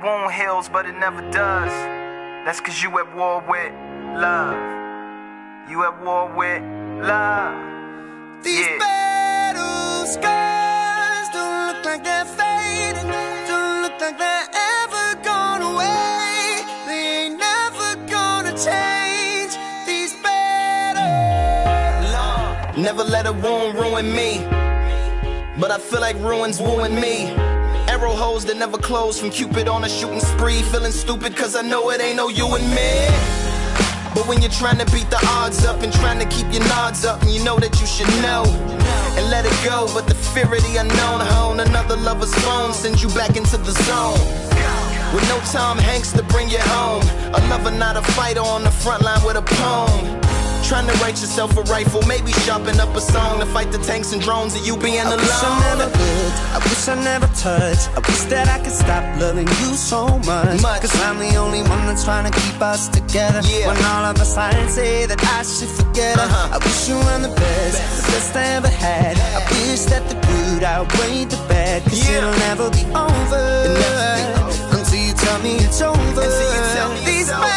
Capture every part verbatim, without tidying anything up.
wound heals, but it never does. That's cause you at war with love. You at war with love. These yeah. battle scars don't look like they're fading, don't look like they're ever gone away. They ain't never gonna change. These battle love. Never let a wound ruin me, but I feel like ruins wooing me. Arrow holes that never close from Cupid on a shooting spree. Feeling stupid cause I know it ain't no you and me. But when you're trying to beat the odds up and trying to keep your nods up, and you know that you should know and let it go, but the fear of the unknown hone another lover's phone sends you back into the zone. With no Tom Hanks to bring you home, a lover not a fighter on the front line with a poem. Trying to write yourself a rifle, maybe sharpen up a song to fight the tanks and drones of you being alone. I wish I never would, I wish I never touched. I wish that I could stop loving you so much, much. Cause I'm the only one that's trying to keep us together, yeah. When all of the signs say that I should forget her, uh-huh. I wish you were the best, best, the best I ever had, yeah. I wish that the good outweighed the bad, cause yeah. it'll never be over, never be over until you tell me it's over. Until you tell me These it's over.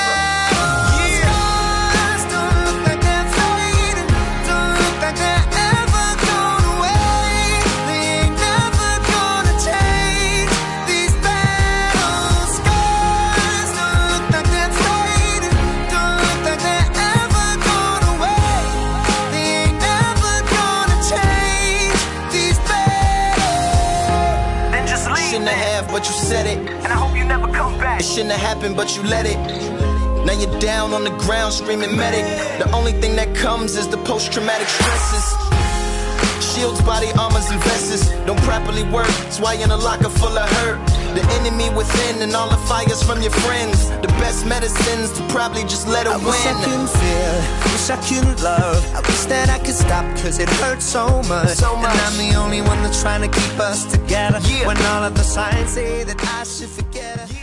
But you said it, and I hope you never come back. It shouldn't have happened, but you let it. Now you're down on the ground screaming medic. The only thing that comes is the post-traumatic stresses. Shields, body armors, and vests don't properly work. That's why you're in a locker full of hurt. The enemy within and all the fires from your friends. The best medicines to probably just let it I win. Wish I couldn't feel, wish I couldn't love. I wish that I could stop cause it hurts so much, so much. And I'm the only one that's trying to keep us together, yeah. When all of the signs say that I should forget her.